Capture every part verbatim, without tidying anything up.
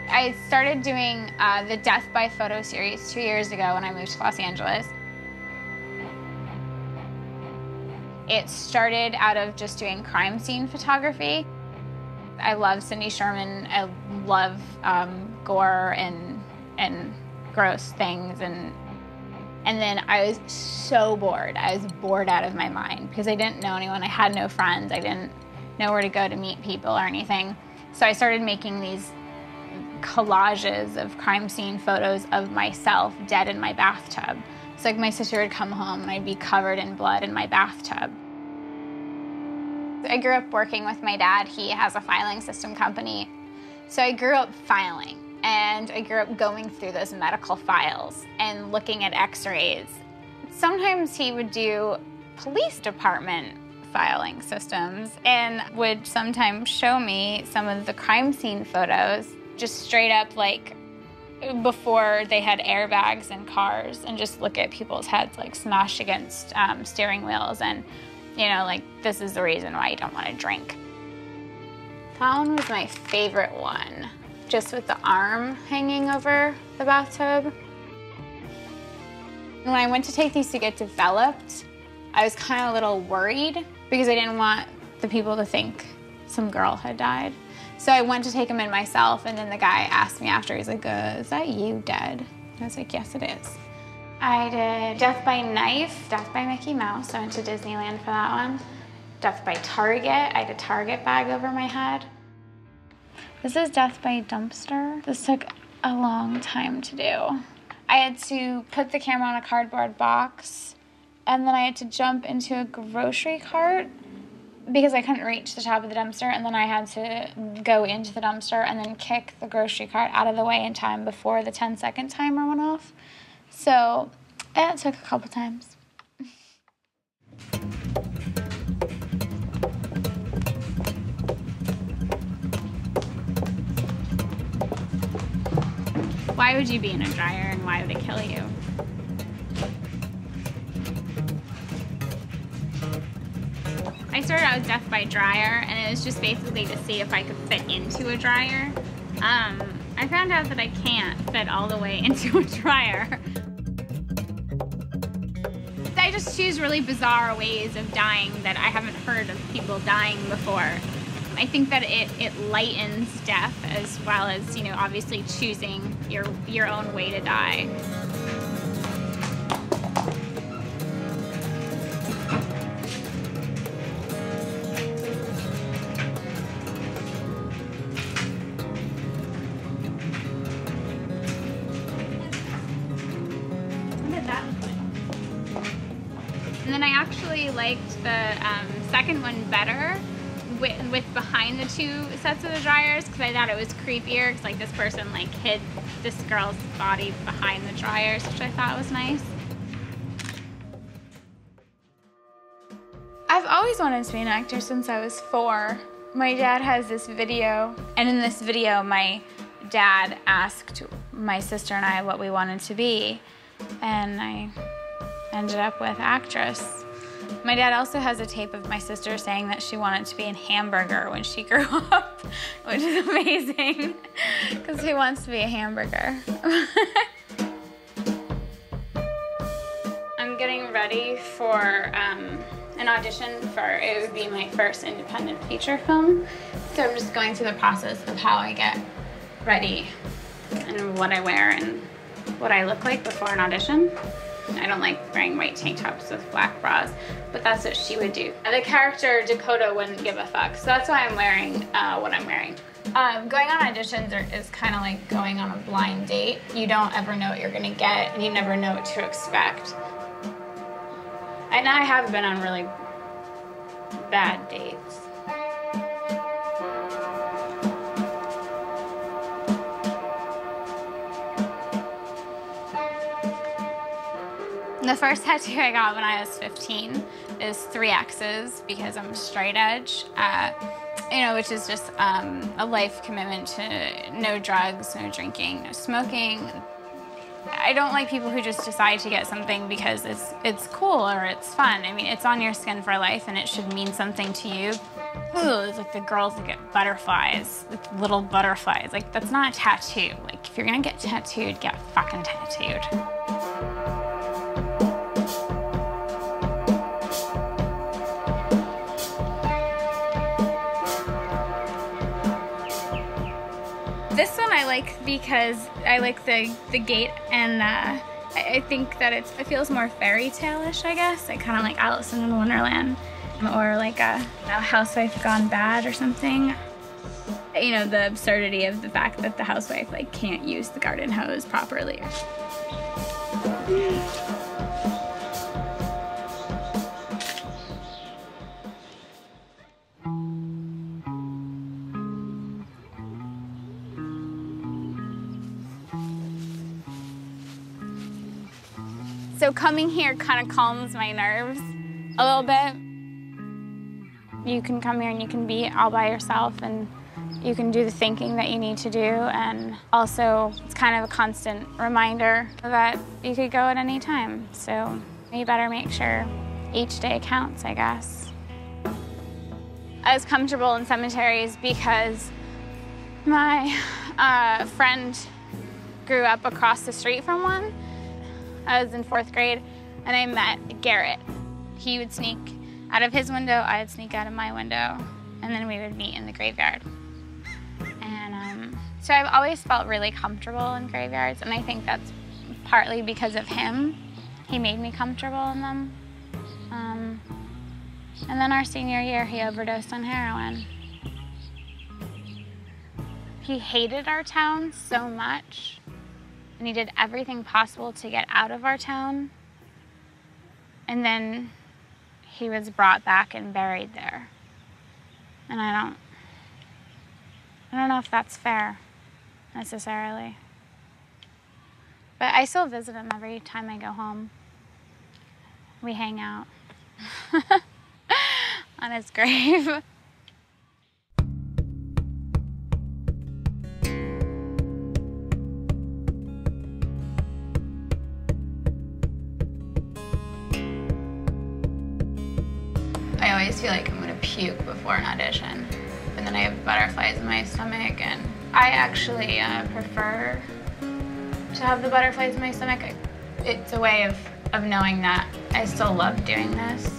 I started doing uh, the Death by Photo series two years ago when I moved to Los Angeles. It started out of just doing crime scene photography. I love Cindy Sherman. I love um, gore and and gross things, and and then I was so bored. I was bored out of my mind because I didn't know anyone. I had no friends. I didn't know where to go to meet people or anything. So I started making these collages of crime scene photos of myself dead in my bathtub. So like my sister would come home and I'd be covered in blood in my bathtub. I grew up working with my dad. He has a filing system company. So I grew up filing, and I grew up going through those medical files and looking at x-rays. Sometimes he would do police department filing systems and would sometimes show me some of the crime scene photos, just straight up like before they had airbags in cars, and just look at people's heads like smashed against um, steering wheels, and you know, like, this is the reason why you don't want to drink. That one was my favorite one, just with the arm hanging over the bathtub. When I went to take these to get developed, I was kind of a little worried because I didn't want the people to think some girl had died. So I went to take them in myself, and then the guy asked me after, he's like, uh, is that you dead? And I was like, yes, it is. I did Death by Knife, Death by Mickey Mouse. I went to Disneyland for that one. Death by Target. I had a Target bag over my head. This is Death by Dumpster. This took a long time to do. I had to put the camera on a cardboard box, and then I had to jump into a grocery cart because I couldn't reach the top of the dumpster, and then I had to go into the dumpster and then kick the grocery cart out of the way in time before the ten second timer went off. So it took a couple times. Why would you be in a dryer, and why would it kill you? I started out with Death by Dryer, and it was just basically to see if I could fit into a dryer. Um, I found out that I can't fit all the way into a dryer. I just choose really bizarre ways of dying that I haven't heard of people dying before. I think that it, it lightens death, as well as, you know, obviously choosing your, your own way to die. And then I actually liked the um, second one better with, with behind the two sets of the dryers, because I thought it was creepier, because like this person like hid this girl's body behind the dryers, which I thought was nice. I've always wanted to be an actor since I was four. My dad has this video, and in this video my dad asked my sister and I what we wanted to be, and I ended up with actress. My dad also has a tape of my sister saying that she wanted to be in Hamburger when she grew up, which is amazing, because who wants to be a hamburger? I'm getting ready for um, an audition for, it would be my first independent feature film. So I'm just going through the process of how I get ready and what I wear and what I look like before an audition. I don't like wearing white tank tops with black bras, but that's what she would do. The character Dakota wouldn't give a fuck, so that's why I'm wearing uh, what I'm wearing. Um, going on auditions are, is kind of like going on a blind date. You don't ever know what you're gonna get, and you never know what to expect. And I have been on really bad dates. The first tattoo I got when I was fifteen is three X's because I'm straight edge, uh, you know, which is just um, a life commitment to no drugs, no drinking, no smoking. I don't like people who just decide to get something because it's, it's cool or it's fun. I mean, it's on your skin for life and it should mean something to you. ooh, it's like the girls that get butterflies, like little butterflies. Like, that's not a tattoo. Like, if you're gonna get tattooed, get fucking tattooed. This one I like because I like the, the gate, and uh, I, I think that it's, it feels more fairy tale-ish, I guess. Like kind of like Alice in Wonderland, or like a, a housewife gone bad or something. You know, the absurdity of the fact that the housewife like can't use the garden hose properly. So coming here kind of calms my nerves a little bit. You can come here and you can be all by yourself, and you can do the thinking that you need to do. And also, it's kind of a constant reminder that you could go at any time. So you better make sure each day counts, I guess. I was comfortable in cemeteries because my uh, friend grew up across the street from one. I was in fourth grade, and I met Garrett. He would sneak out of his window, I would sneak out of my window, and then we would meet in the graveyard. And um, so I've always felt really comfortable in graveyards, and I think that's partly because of him. He made me comfortable in them. Um, and then our senior year, he overdosed on heroin. He hated our town so much, and he did everything possible to get out of our town. And then he was brought back and buried there. And I don't, I don't know if that's fair, necessarily. But I still visit him every time I go home. We hang out on his grave. I always feel like I'm gonna puke before an audition, and then I have butterflies in my stomach, and I actually uh, prefer to have the butterflies in my stomach. It's a way of, of knowing that I still love doing this.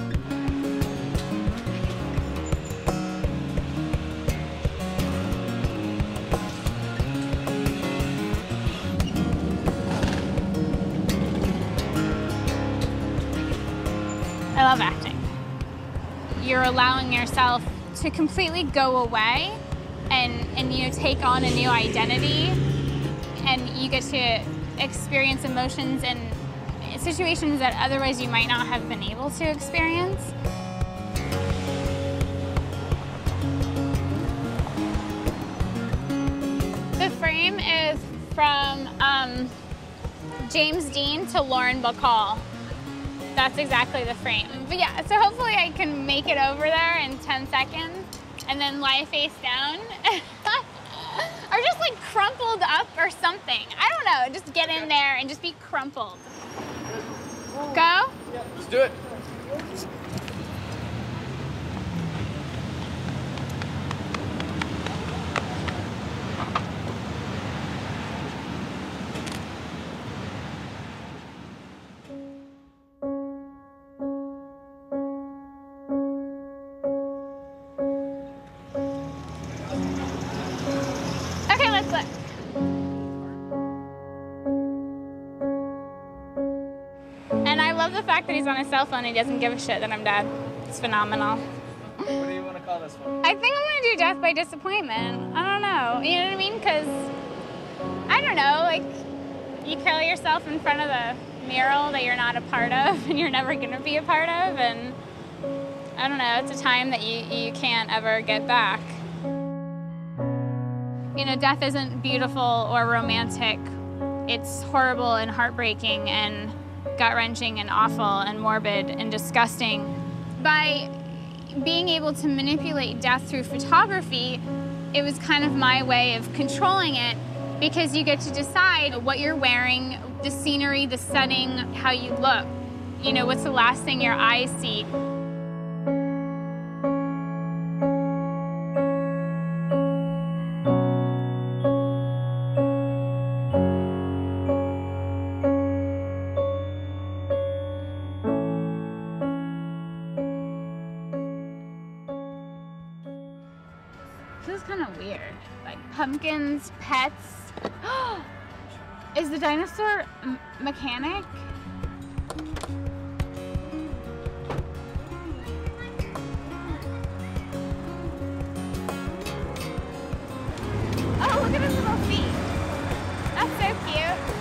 I love acting. You're allowing yourself to completely go away and, and you know, take on a new identity, and you get to experience emotions and situations that otherwise you might not have been able to experience. The frame is from um, James Dean to Lauren Bacall. That's exactly the frame. But yeah, so hopefully I can make it over there in ten seconds and then lie face down. Or just like crumpled up or something. I don't know, just get in there and just be crumpled. Go? Yeah, let's do it. Look. And I love the fact that he's on his cell phone and he doesn't give a shit that I'm dead. It's phenomenal. What do you want to call this one? I think I'm going to do death by disappointment. I don't know. You know what I mean? Because, I don't know, like, you kill yourself in front of the mural that you're not a part of and you're never going to be a part of. And, I don't know, it's a time that you, you can't ever get back. You know, death isn't beautiful or romantic. It's horrible and heartbreaking and gut-wrenching and awful and morbid and disgusting. By being able to manipulate death through photography, it was kind of my way of controlling it, because you get to decide what you're wearing, the scenery, the setting, how you look. You know, what's the last thing your eyes see? Pumpkin's pets. Is the dinosaur m mechanic? Oh, look at his little feet. That's so cute.